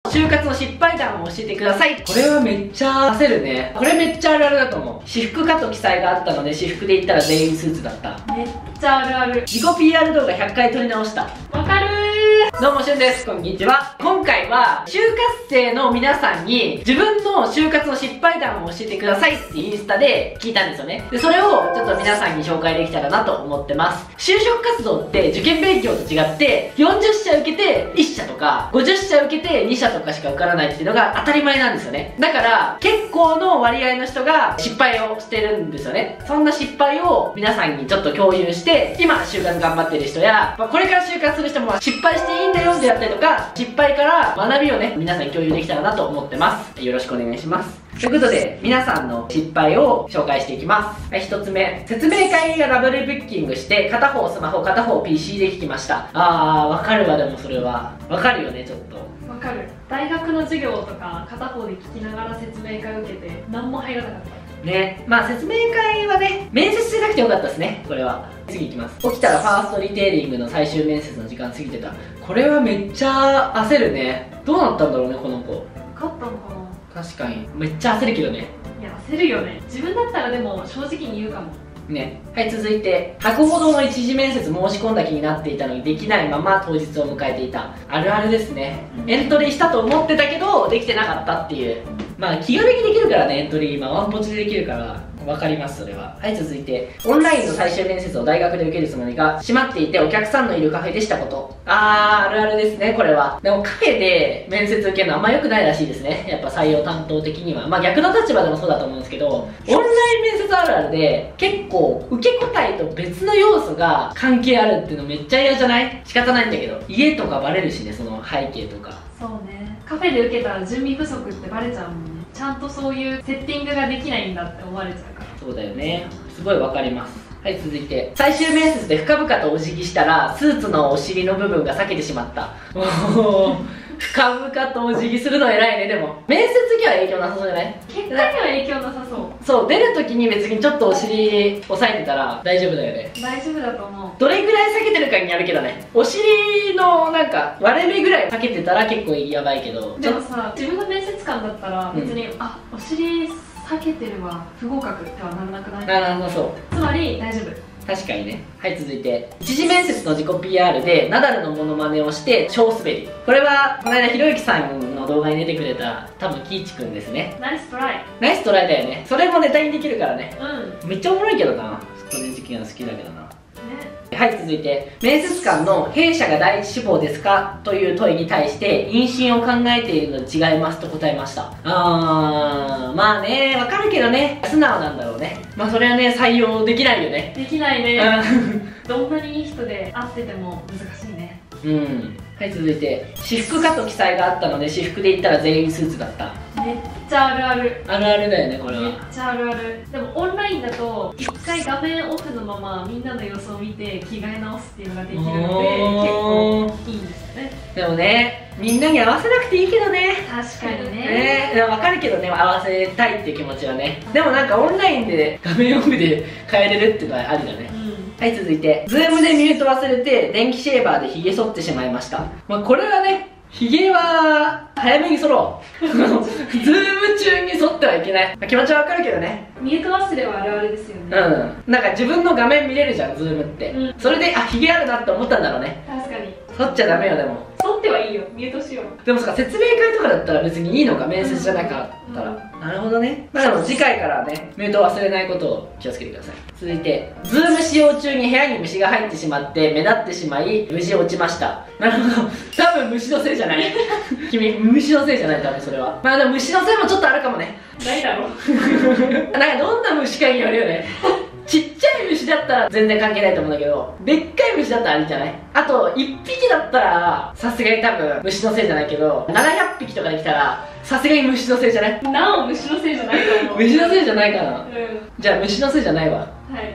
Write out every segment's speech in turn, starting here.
就活の失敗談を教えてください。これはめっちゃ焦るね。これめっちゃあるあるだと思う。私服かと記載があったので、私服で言ったら全員スーツだった。 めっちゃあるある。 自己 PR 動画100回撮り直した。 わかるー。 どうも、しゅんです。こんにちは。今回は、就活生の皆さんに、自分の就活の失敗談を教えてくださいってインスタで聞いたんですよね。で、それをちょっと皆さんに紹介できたらなと思ってます。就職活動って受験勉強と違って、40社受けて1社とか、50社受けて2社とかしか受からないっていうのが当たり前なんですよね。だから、結構の割合の人が失敗をしてるんですよね。そんな失敗を皆さんにちょっと共有して、今就活頑張ってる人や、これから就活する人も失敗していいんだよであったりとか、失敗から学びをね、皆さんに共有できたらなと思ってます。よろしくお願いします。ということで、皆さんの失敗を紹介していきます。はい、1つ目。説明会がダブルブッキングして、片方スマホ、片方 PC で聞きました。わかるわ、でもそれは。わかるよね、ちょっと。 わかる。大学の授業とか片方で聞きながら説明会受けて、何も入らなかった。 ね、まあ説明会はね、面接しなくてよかったですね、これは。次いきます。起きたらファーストリテイリングの最終面接の時間過ぎてた。これはめっちゃ焦るね。どうなったんだろうね、この子。 受かったのかな。 確かに。めっちゃ焦るけどね。 いや、焦るよね。自分だったらでも正直に言うかも。 ね。はい、続いて、博報堂の一次面接申し込んだ気になっていたのにできないまま当日を迎えていた。あるあるですね。エントリーしたと思ってたけど、できてなかったっていう。まあ、気軽にできるからね、エントリー今、ワンポチでできるから、わかります、それは。はい、続いて、オンラインの最終面接を大学で受けるつもりが、閉まっていてお客さんのいるカフェでしたこと。あるあるですね、これは。でも、カフェで面接受けるのあんま良くないらしいですね。やっぱ採用担当的には。まあ、逆の立場でもそうだと思うんですけど、オンライン面接あるあるで、結構、受け答えと別の要素が関係あるっていうのめっちゃ嫌じゃない？仕方ないんだけど。家とかバレるしね、その背景とか。 そうね。カフェで受けたら準備不足ってバレちゃうもんね。ちゃんとそういうセッティングができないんだって思われちゃうから。 そうだよね。すごいわかります。はい、続いて。最終面接で深々とお辞儀したら、スーツのお尻の部分が裂けてしまった。深々とお辞儀するの偉いね、でも。面接には影響なさそうじゃない？ 結果には影響なさそう。 そう、出るときに別にちょっとお尻押さえてたら大丈夫だよね。 大丈夫だと思う。 どれぐらい裂けてるかによるけどね。お尻のなんか割れ目ぐらい裂けてたら結構やばいけど。 でもさ、自分の面接官だったら別に、お尻裂けてるわ、不合格ってはならなくない？ なるほど、そう。 つまり大丈夫。 確かにね。はい、続いて。一次面接の自己 PR でナダルのモノマネをして超滑り。これは、この間ひろゆきさんの動画に出てくれた多分キイチくんですね。 ナイストライ。 ナイストライだよね。それもネタにできるからね。 うん。 めっちゃおもろいけどな。個人的には好きだけどな。 ね。 はい、続いて。面接官の弊社が第一志望ですかという問いに対して妊娠を考えているので違いますと答えました。まあね、わかるけどね。素直なんだろうね。まあそれはね、採用できないよね。 できないね。どんなにいい人で会ってても難しいね。 うん。はい、続いて。私服かと記載があったので私服で言ったら全員スーツだった。 めっちゃあるある。 あるあるだよね、これは。 めっちゃあるある。でもオンラインだと一回画面オフのままみんなの様子を見て着替え直すっていうのができるので結構いいんですよね。 でもね、みんなに合わせなくていいけどね。 確かにね。 わかるけどね、合わせたいっていう気持ちはね。でもなんかオンラインで画面オフで変えれるっていうのはありだね。はい、続いて。ズームでミュート忘れて、電気シェーバーで髭剃ってしまいました。まあ、これはね、髭は、早めに剃ろう。ズーム中に剃ってはいけない。気持ちはわかるけどね。 ミュート忘れはあるあるですよね。 うん。なんか自分の画面見れるじゃん、ズームって。それで、髭あるなって思ったんだろうね。 確かに。 剃っちゃダメよ、でも。 剃ってはいいよ、ミュートしよう。 でもさ、説明会とかだったら別にいいのか、面接じゃなかったら。なるほどね。まあでも次回からね、ミュート忘れないことを気をつけてください。続いて、ズーム使用中に部屋に虫が入ってしまって目立ってしまい、無事落ちました。なるほど。多分虫のせいじゃない。君、虫のせいじゃない、多分それは。まあでも虫のせいもちょっとあるかもね。 ないだろ。 なんかどんな虫かによるよね。ちっちゃい虫だったら全然関係ないと思うんだけど、でっかい虫だったらあれじゃない？あと、1匹だったら、さすがに多分虫のせいじゃないけど、700匹とかできたら、さすがに虫のせいじゃない？ なお虫のせいじゃないと思う。 虫のせいじゃないかな。 うん。 じゃあ虫のせいじゃないわ。 はい。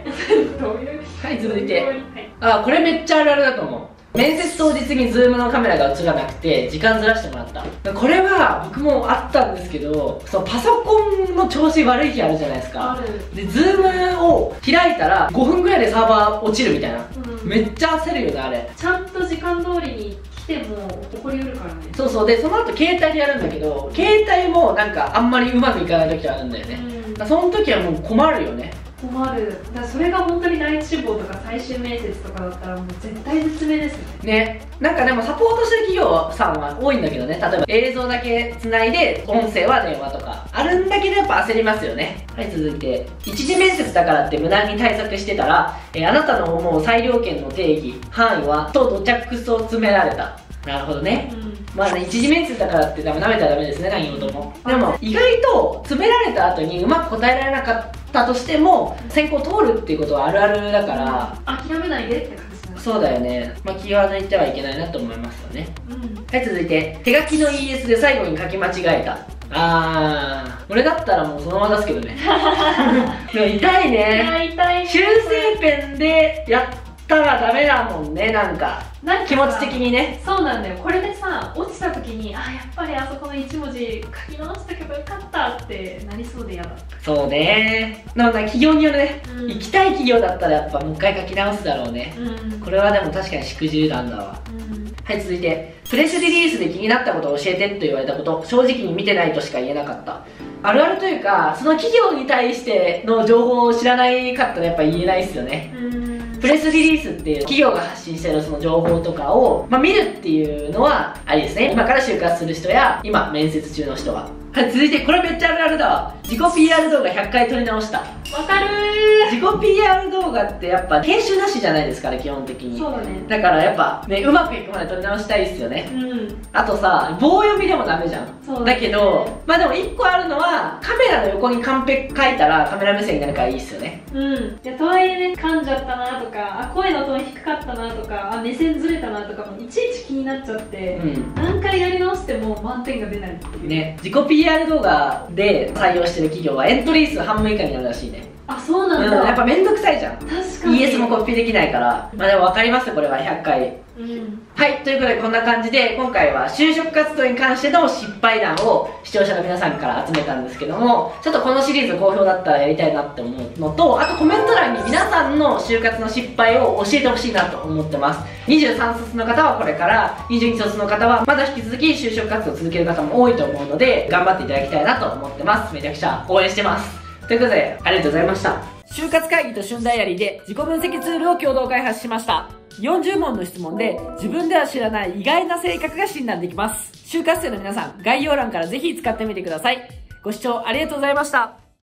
どういう？ はい、続いて。 はい。 これめっちゃあるあるだと思う。面接当日にズームのカメラが映らなくて時間ずらしてもらった。これは僕もあったんですけど、そのパソコンの調子悪い日あるじゃないですか。 ある。 でズームを開いたら5分ぐらいでサーバー落ちるみたいな、 うん、 めっちゃ焦るよねあれ。 ちゃんと時間通りに来ても起こりうるからね。 そうそう。で、その後携帯でやるんだけど、携帯もなんかあんまりうまくいかない時があるんだよね。その時はもう困るよね。 困る。だからそれが本当に第一志望とか最終面接とかだったらもう絶対絶命ですよね。 ね。なんかでもサポートしてる企業さんは多いんだけどね。例えば映像だけつないで音声は電話とかあるんだけどやっぱ焦りますよね。はい、続いて一次面接だからって無難に対策してたら、あなたの思う裁量権の定義範囲はと土着そ詰められた。なるほどね。まあね、一次面接だからって舐めたらダメですね、何事も。でも意外と詰められた後にうまく答えられなかったとしても選考通るっていうことはあるあるだから、 諦めないでって感じだ。 そうだよね。まあ気は抜いてはいけないなと思いますよね。はい、続いて手書きの ES で最後に書き間違えた。俺だったらもうそのまま出すけどね。でも痛いね。 痛い。 修正ペンでやったらダメだもんね、なんか気持ち的にね。 そうなんだよ。これでさ、落ちた時にやっぱりあそこの1文字書き直しとけばよかったってなりそうで嫌だ。 そうね。なので企業によるね、行きたい企業だったらやっぱもう一回書き直すだろうね。これはでも確かにしくじりなんだわ。はい、続いてプレスリリースで気になったことを教えてと言われたこと、正直に見てないとしか言えなかった。あるあるというか、その企業に対しての情報を知らないかったらやっぱ言えないですよね。プレスリリースっていう企業が発信してるその情報とかを、見るっていうのはありですね。今から就活する人や今面接中の人は。はい、続いてこれめっちゃあるあるだわ。自己 PR 動画100回撮り直した。 わかるー。 自己 PR 動画ってやっぱ編集なしじゃないですかね、基本的に。 そうだね。 だからやっぱね、うまくいくまで撮り直したいですよね。あとさ、棒読みでもダメじゃん。 そうだけど、でも1個あるのはカメラの横にカンペ書いたらカメラ目線になるからいいっすよね。 いや、とはいえね、噛んじゃったなとか、声のトーン低かったなとか、目線ずれたなとかもいちいち気になっちゃって、何回やり直しても満点が出ないっていうね。自己 PR 動画で採用してる企業はエントリー数半分以下になるらしいね。 あ、そうなんだ。 やっぱめんどくさいじゃん。 確かに ES もコピーできないから。でも分かります、これは100回。はい、ということでこんな感じで今回は就職活動に関しての失敗談を視聴者の皆さんから集めたんですけども、ちょっとこのシリーズ好評だったらやりたいなって思うのと、あとコメント欄に皆さんの就活の失敗を教えてほしいなと思ってます。23卒の方はこれから、22卒の方はまだ引き続き就職活動を続ける方も多いと思うので頑張っていただきたいなと思ってます。めちゃくちゃ応援してます。ということでありがとうございました。就活会議と旬ダイアリーで自己分析ツールを共同開発しました。40問の質問で自分では知らない意外な性格が診断できます。就活生の皆さん、概要欄からぜひ使ってみてください。ご視聴ありがとうございました。